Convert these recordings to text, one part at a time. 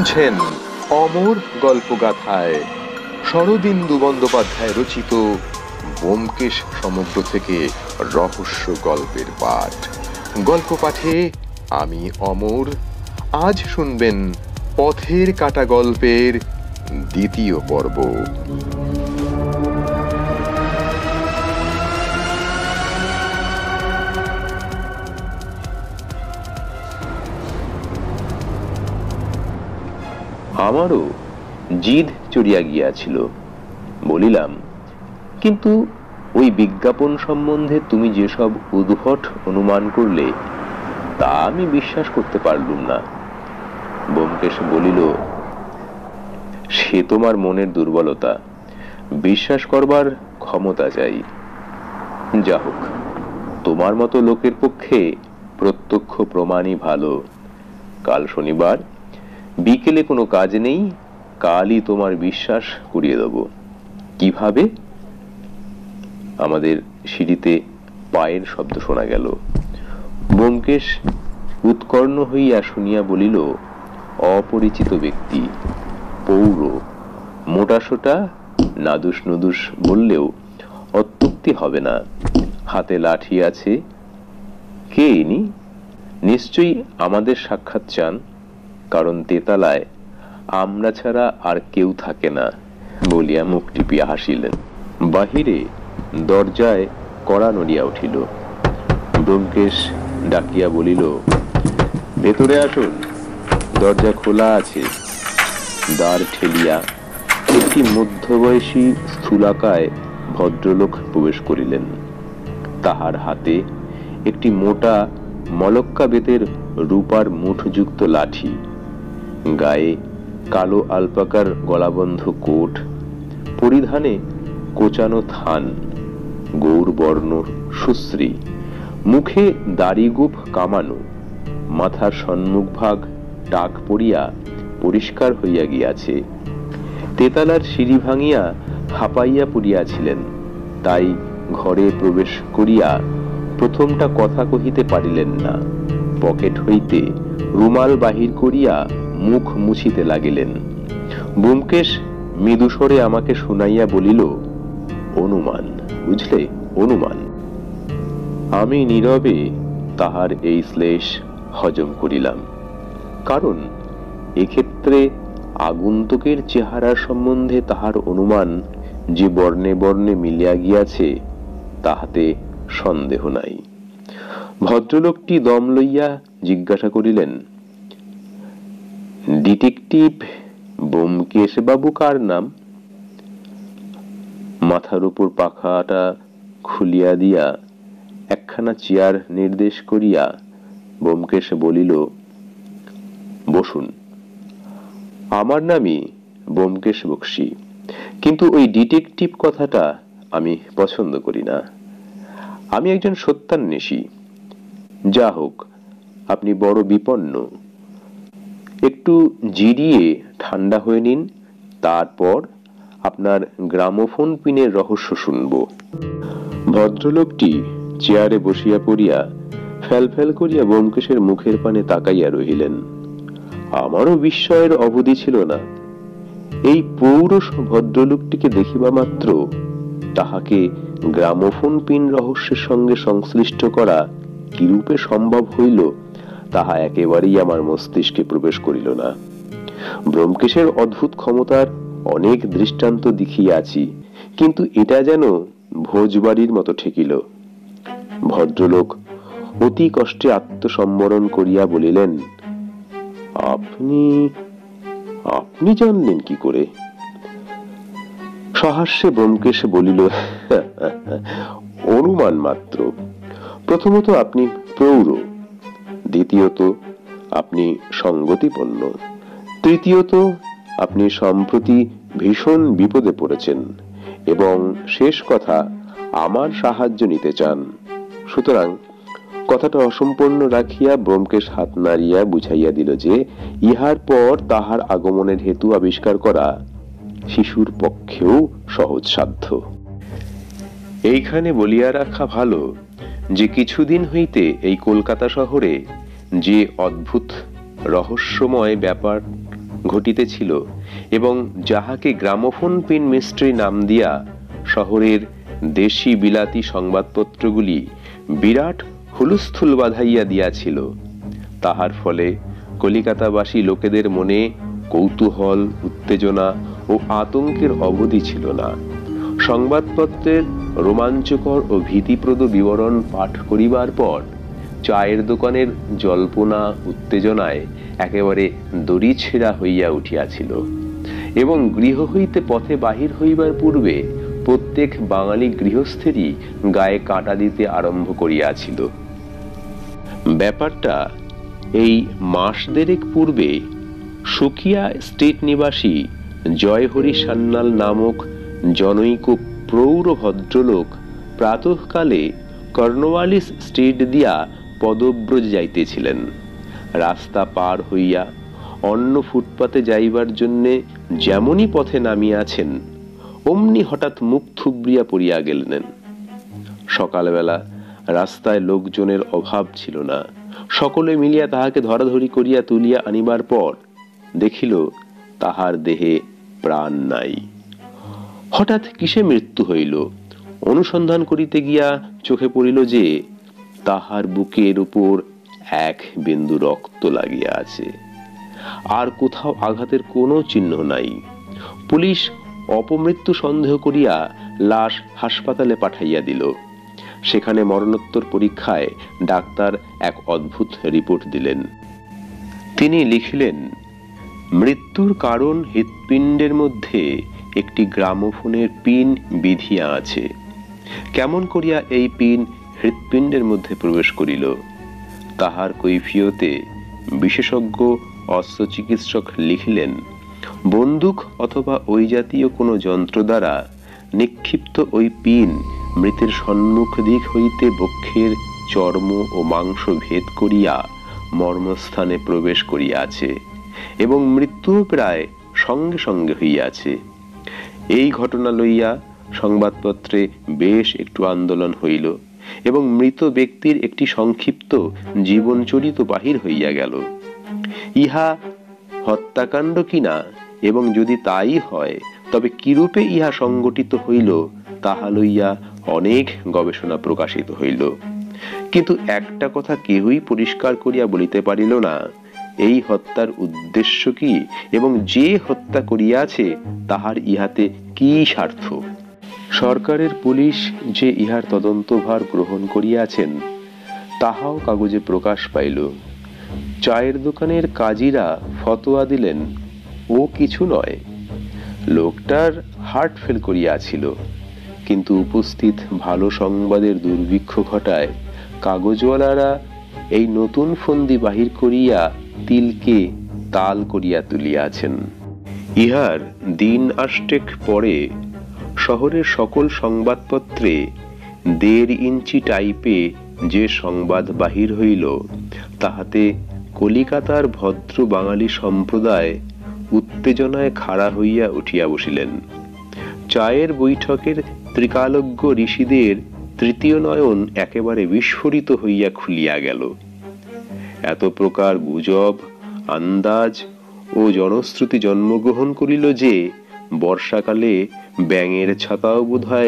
শুনছেন অমর গল্পগাথায় শরদিন্দু বন্দ্যোপাধ্যায় রচিত ব্যোমকেশ সমগ্র থেকে রহস্য গল্পের পাঠ। গল্প পাঠে আমি অমর। আজ শুনবেন পথের কাটা গল্পের দ্বিতীয় পর্ব। আমারও জিদ চড়িয়া গিয়াছিল। বলিলাম, কিন্তু ওই বিজ্ঞাপন সম্বন্ধে তুমি যেসব উদ্ভট অনুমান করলে তা আমি বিশ্বাস করতে পারলুম না। ব্যোমকেশ বলিল, সে তোমার মনের দুর্বলতা, বিশ্বাস করবার ক্ষমতা চাই। যা হোক, তোমার মতো লোকের পক্ষে প্রত্যক্ষ প্রমাণই ভালো। কাল শনিবার, বিকেলে কোনো কাজ নেই, কালই তোমার বিশ্বাস করিয়ে দেব। কিভাবে? আমাদের সিঁড়িতে পায়ের শব্দ শোনা গেল। ব্যোমকেশ উৎকর্ণ হইয়া শুনিয়া বলিল, অপরিচিত ব্যক্তি, পৌর, মোটাসোটা, নাদুস নুদুস বললেও অত্যুক্তি হবে না। হাতে লাঠি আছে। কে ইনি? নিশ্চয়ই আমাদের সাক্ষাৎ চান, কারণ তেতালায় আমরা ছাড়া আর কেউ থাকে না বলিয়া মুখ টিপিয়া হাসিলেন। বাহিরে দরজায় কড়া নড়িয়া উঠিল। ব্যোমকেশ ডাকিয়া বলিল, ভেতরে আসুন, দরজা খোলা আছে। দ্বার ঠেলিয়া একটি মধ্যবয়সী স্থূলাকায় ভদ্রলোক প্রবেশ করিলেন। তাহার হাতে একটি মোটা মলক্কা বেতের রূপার মুঠযুক্ত লাঠি, গায়ে কালো আলপাকার গলাবন্ধ কোট, পরিধানে কোচানো থান, গৌরবর্ণ সুশ্রী, মুখে দাড়িগোঁফ কামানো, মাথার সম্মুখভাগ টাক পড়িয়া পরিষ্কার হইয়া গিয়াছে। তেতালার সিঁড়ি ভাঙিয়া হাঁপাইয়া পড়িয়াছিলেন, তাই ঘরে প্রবেশ করিয়া প্রথমটা কথা কহিতে পারিলেন না। পকেট হইতে রুমাল বাহির করিয়া মুখ মুছিতে লাগিলেন। ব্যোমকেশ মৃদুস্বরে আমাকে শুনাইয়া বলিল, অনুমান, বুঝলে, অনুমান। আমি নীরবে তাহার এই শ্লেষ হজম করিলাম, কারণ এক্ষেত্রে আগন্তুকের চেহারার সম্বন্ধে তাহার অনুমান যে বর্ণে বর্ণে মিলিয়া গিয়াছে তাহাতে সন্দেহ নাই। ভদ্রলোকটি দম লইয়া জিজ্ঞাসা করিলেন, ডিটেকটিভ ব্যোমকেশ বাবু কার নাম? মাথার উপর পাখাটা খুলিয়া দিয়া একখানা চেয়ার নির্দেশ করিয়া ব্যোমকেশ বলিল, বসুন। আমার নামই ব্যোমকেশ বক্সী, কিন্তু ওই ডিটেকটিভ কথাটা আমি পছন্দ করি না। আমি একজন সত্যান্বেষী। যা হোক, আপনি বড় বিপন্ন। একটু জিরিয়ে ঠান্ডা হয়ে নিন, তারপর আপনার গ্রামোফোন পিনের রহস্য শুনব। ভদ্রলোকটি চেয়ারে বসিয়া পড়িয়া ফ্যাল ফ্যাল করিয়া ব্যোমকেশের মুখের পানে তাকাইয়া রহিলেন। আমারও বিস্ময়ের অবধি ছিল না। এই পৌরষ ভদ্রলোকটিকে দেখিবা মাত্র তাহাকে গ্রামোফোন পিন রহস্যের সঙ্গে সংশ্লিষ্ট করা কিরূপে সম্ভব হইল তাহা একেবারেই আমার মস্তিষ্কে প্রবেশ করিল না। ব্যোমকেশের অদ্ভুত ক্ষমতার অনেক দৃষ্টান্ত দেখিয়াছি, কিন্তু এটা যেন ভোজবাড়ির মতো ঠেকিল। ভদ্রলোক অতি কষ্টে আত্মসম্বরণ করিয়া বলিলেন, আপনি আপনি জানলেন কি করে? সহাস্যে ব্যোমকেশ বলিল, অনুমান মাত্র। প্রথমত আপনি প্রৌঢ়, দ্বিতীয়ত আপনি সঙ্গতিপন্ন, তৃতীয়ত আপনি সম্প্রতি ভীষণ বিপদে পড়েছেন, এবং শেষ কথা, আমার সাহায্য নিতে চান। সুতরাং কথাটা অসম্পূর্ণ রাখিয়া ব্যোমকেশ হাত নাড়িয়া বুঝাইয়া দিল যে ইহার পর তাহার আগমনের হেতু আবিষ্কার করা শিশুর পক্ষেও সহজসাধ্য। এইখানে বলিয়া রাখা ভালো যে কিছুদিন হইতে এই কলকাতা শহরে যে অদ্ভুত রহস্যময় ব্যাপার ঘটিতেছিল এবং যাহাকে গ্রামোফোন পিন মিস্ট্রি নাম দিয়া শহরের দেশি বিলাতি সংবাদপত্রগুলি বিরাট হুলস্থুল বাঁধাইয়া দিয়াছিল, তাহার ফলে কলিকাতাবাসী লোকেদের মনে কৌতূহল, উত্তেজনা ও আতঙ্কের অবধি ছিল না। সংবাদপত্রের রোমাঞ্চকর ও ভীতিপ্রদ বিবরণ পাঠ করিবার পর চায়ের দোকানের জল্পনা উত্তেজনায় একেবারে দড়ি ছেঁড়া হইয়া উঠিয়াছিল এবং গৃহ হইতে পথে বাহির হইবার পূর্বে প্রত্যেক বাঙালি গৃহস্থেরই গায়ে কাঁটা দিতে আরম্ভ করিয়াছিল। ব্যাপারটা এই মাস দেড়েক পূর্বে সুকিয়া স্টেট নিবাসী জয়হরি সান্যাল নামক জনৈক প্রৌঢ় ভদ্রলোক প্রাতঃকালে কর্নওয়ালিস স্ট্রিট দিয়া পদব্রজ যাইতেছিলেন। রাস্তা পার হইয়া অন্য ফুটপাতে যাইবার জন্যে যেমনই পথে নামিয়াছেন, অমনি হঠাৎ মুখ থুবড়িয়া পড়িয়া গেলেন। সকালবেলা রাস্তায় লোকজনের অভাব ছিল না। সকলে মিলিয়া তাহাকে ধরাধরি করিয়া তুলিয়া আনিবার পর দেখিল তাহার দেহে প্রাণ নাই। হঠাৎ কিসে মৃত্যু হইল অনুসন্ধান করিতে গিয়া চোখে পড়িল যে তাহার বুকের উপর এক বিন্দু রক্ত লাগিয়া আছে, আর কোথাও আঘাতের কোনো চিহ্ন নাই। পুলিশ অপমৃত্যু সন্দেহ করিয়া লাশ হাসপাতালে পাঠাইয়া দিল। সেখানে মরণোত্তর পরীক্ষায় ডাক্তার এক অদ্ভুত রিপোর্ট দিলেন। তিনি লিখিলেন, মৃত্যুর কারণ হৃৎপিণ্ডের মধ্যে একটি গ্রামোফোনের পিন বিধিয়া আছে। কেমন করিয়া এই পিন হৃৎপিণ্ডের মধ্যে প্রবেশ করিল তাহার কৈফিয়তে বিশেষজ্ঞ অস্ত্রচিকিৎসক লিখিলেন, বন্দুক অথবা ওই জাতীয় কোনো যন্ত্র দ্বারা নিক্ষিপ্ত ওই পিন মৃতের সম্মুখ দিক হইতে বক্ষের চর্ম ও মাংস ভেদ করিয়া মর্মস্থানে প্রবেশ করিয়াছে এবং মৃত্যু প্রায় সঙ্গে সঙ্গে হইয়াছে। এই ঘটনা লইয়া সংবাদপত্রে বেশ একটু আন্দোলন হইল এবং মৃত ব্যক্তির একটি সংক্ষিপ্ত জীবনচরিত বাহির হইয়া গেল। ইহা হত্যাকাণ্ড কিনা এবং যদি তাই হয় তবে কিরূপে ইহা সংগঠিত হইল তাহা লইয়া অনেক গবেষণা প্রকাশিত হইল, কিন্তু একটা কথা কেহই পরিষ্কার করিয়া বলিতে পারিল না, এই হত্যার উদ্দেশ্য কি এবং যে হত্যা করিয়াছে তাহার ইহাতে কি স্বার্থ। সরকারের পুলিশ যে ইহার তদন্তভার গ্রহণ করিয়াছেন তাহাও কাগজে প্রকাশ পাইল। চায়ের দোকানের কাজীরা ফতোয়া দিলেন ও কিছু নয়, লোকটার হার্ট ফেল করিয়াছিল, কিন্তু উপস্থিত ভালো সংবাদের দুর্ভিক্ষ ঘটায় কাগজওয়ালারা এই নতুন ফন্দি বাহির করিয়া তিলকে তাল করিয়া তুলিয়াছেন। ইহার দিন আষ্টেক পরে শহরের সকল সংবাদপত্রে 1.5 ইঞ্চি টাইপে যে সংবাদ বাহির হইল তাহাতে কলিকাতার ভদ্র বাঙালি সম্প্রদায় উত্তেজনায় খাড়া হইয়া উঠিয়া বসিলেন। চায়ের বৈঠকের ত্রিকালজ্ঞ ঋষিদের তৃতীয় নয়ন একেবারে বিস্ফোরিত হইয়া খুলিয়া গেল। এত প্রকার গুজব, আন্দাজ ও জনশ্রুতি জন্মগ্রহণ করিল যে বর্ষাকালে ব্যাঙের ছাতাও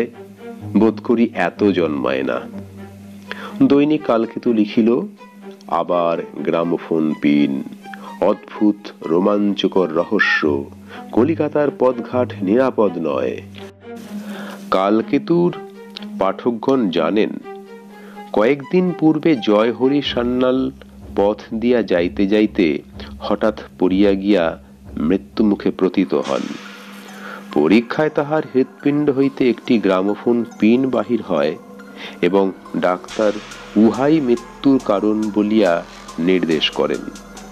বোধ করি এত জন্মায় না। দৈনিক কালকেতু লিখিল, আবার গ্রামোফোন পিন, অদ্ভুত রোমাঞ্চকর রহস্য, কলিকাতার পথঘাট নিরাপদ নয়। কালকেতুর পাঠকগণ জানেন, কয়েকদিন পূর্বে জয়হরি সান্যাল পথ দিয়া যাইতে যাইতে হঠাৎ পড়িয়া গিয়া মৃত্যু মুখে পতিত হন। পরীক্ষায় তাহার হৃৎপিণ্ড হইতে একটি গ্রামোফোন পিন বাহির হয় এবং ডাক্তার উহাই মৃত্যুর কারণ বলিয়া নির্দেশ করেন।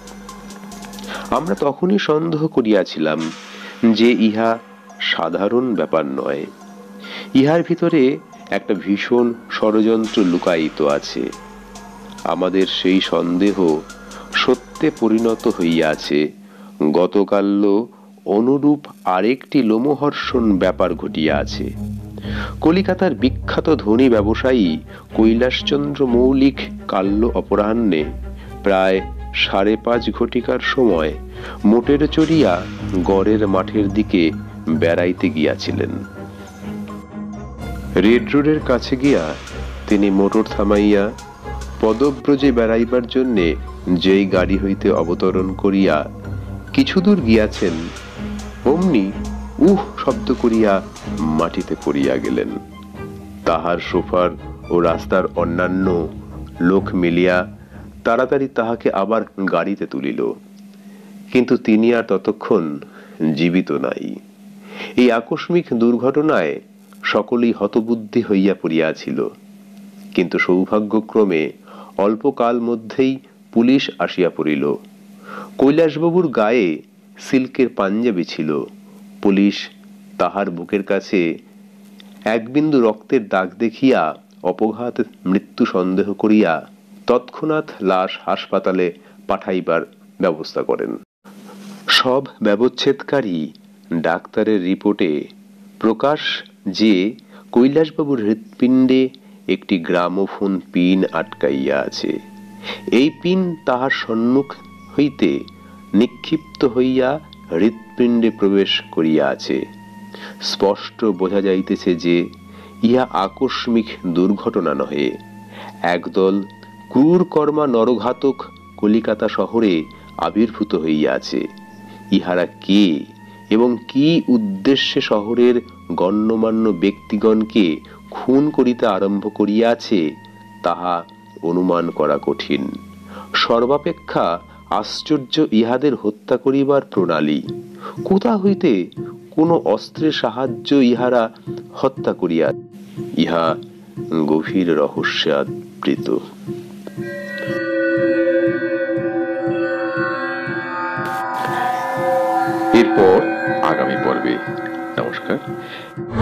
আমরা তখনই সন্দেহ করিয়াছিলাম যে ইহা সাধারণ ব্যাপার নয়, ইহার ভিতরে একটা ভীষণ ষড়যন্ত্র লুকায়িত আছে। আমাদের সেই সন্দেহ সত্যে পরিণত হইয়াছে। গতকাল অনুরূপ আরেকটি লোমহর্ষণ ব্যাপার ঘটিয়াছে। কলিকাতার বিখ্যাত ধনী ব্যবসায়ী কৈলাসচন্দ্র মৌলিক কাল্য অপরাহ্নে প্রায় 5:30 ঘটিকার সময় মোটরে চড়িয়া গড়ের মাঠের দিকে বেড়াইতে গিয়াছিলেন। রেড রোডের কাছে গিয়া তিনি মোটর থামাইয়া পদব্রজে বেড়াইবার জন্যে যেই গাড়ি হইতে অবতরণ করিয়া কিছু দূর গিয়াছেন, অমনি শব্দ করিয়া মাটিতে পড়িয়া গেলেন। তাহার শোফার ও রাস্তার অন্যান্য লোক মিলিয়া তাড়াতাড়ি তাহাকে আবার গাড়িতে তুলিল, কিন্তু তিনি আর ততক্ষণ জীবিত নাই। এই আকস্মিক দুর্ঘটনায় সকলেই হতবুদ্ধি হইয়া পড়িয়াছিল, কিন্তু সৌভাগ্যক্রমে অল্পকাল মধ্যেই পুলিশ আসিয়া পড়িল। কৈলাসবাবুর গায়ে সিল্কের পাঞ্জাবি ছিল। পুলিশ তাহার বুকের কাছে এক বিন্দু রক্তের দাগ দেখিয়া অপঘাত মৃত্যু সন্দেহ করিয়া তৎক্ষণাৎ লাশ হাসপাতালে পাঠাইবার ব্যবস্থা করেন। সব ব্যবচ্ছেদকারী ডাক্তারের রিপোর্টে প্রকাশ যে কৈলাসবাবুর হৃৎপিণ্ডে একটি গ্রামোফোন পিন আটকাইয়া আছে। এই পিন তাহার সম্মুখ হইতে নিক্ষিপ্ত হইয়া হৃৎপিণ্ডে প্রবেশ করিয়া আছে। স্পষ্ট বোঝা যাইতেছে যে ইহা আকস্মিক দুর্ঘটনা নহে, একদল ক্রূরকর্মা নরঘাতক কলিকাতা শহরে আবির্ভূত হইয়াছে। ইহারা কে এবং কি উদ্দেশ্যে শহরের গণ্যমান্য ব্যক্তিগণকে খুন করিতে আরম্ভ করিয়াছে তাহা অনুমান করা কঠিন। সর্বাপেক্ষা আশ্চর্য ইহাদের হত্যা করিবার প্রণালী। কোথা হইতে কোন অস্ত্রের সাহায্য ইহারা হত্যা করিয়া, ইহা গভীর রহস্যে আবৃত। এরপর আগামী পর্বে। নমস্কার।